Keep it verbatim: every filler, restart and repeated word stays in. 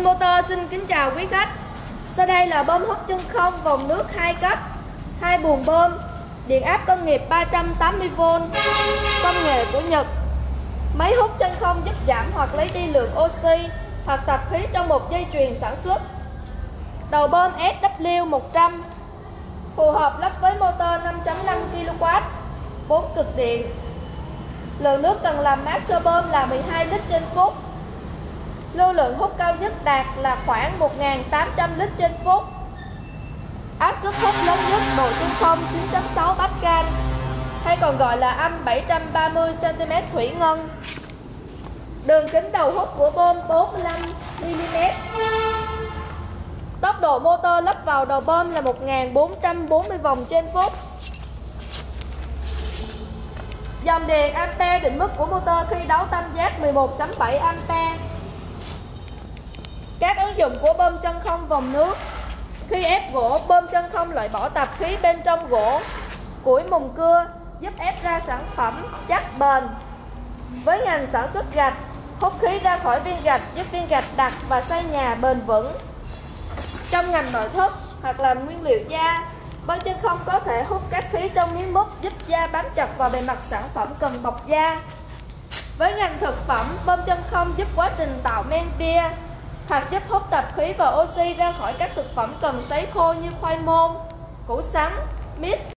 Motor xin kính chào quý khách. Sau đây là bơm hút chân không vòng nước hai cấp, hai buồng bơm, điện áp công nghiệp ba trăm tám mươi vôn, công nghệ của Nhật. Máy hút chân không giúp giảm hoặc lấy đi lượng oxy hoặc tạp khí trong một dây chuyền sản xuất. Đầu bơm S W một trăm, phù hợp lắp với motor năm phẩy năm ki lô oát, bốn cực điện. Lượng nước cần làm mát cho bơm là mười hai lít trên phút. Lưu lượng hút cao nhất đạt là khoảng một nghìn tám trăm lít trên phút. Áp suất hút lớn nhất độ chân không chín phẩy sáu Pascal, hay còn gọi là âm bảy trăm ba mươi xăng ti mét thủy ngân. Đường kính đầu hút của bơm bốn mươi lăm mi li mét. Tốc độ motor lắp vào đầu bơm là một nghìn bốn trăm bốn mươi vòng trên phút. Dòng điện ampere định mức của motor khi đấu tam giác mười một phẩy bảy ampere. Các ứng dụng của bơm chân không vòng nước. Khi ép gỗ, bơm chân không loại bỏ tạp khí bên trong gỗ, củi mùn cưa, giúp ép ra sản phẩm chắc bền. Với ngành sản xuất gạch, hút khí ra khỏi viên gạch giúp viên gạch đặc và xây nhà bền vững. Trong ngành nội thất hoặc là nguyên liệu da, bơm chân không có thể hút các khí trong miếng mút giúp da bám chặt vào bề mặt sản phẩm cần bọc da. Với ngành thực phẩm, bơm chân không giúp quá trình tạo men bia hoặc giúp hút tạp khí và oxy ra khỏi các thực phẩm cần sấy khô như khoai môn, củ sắn, mít.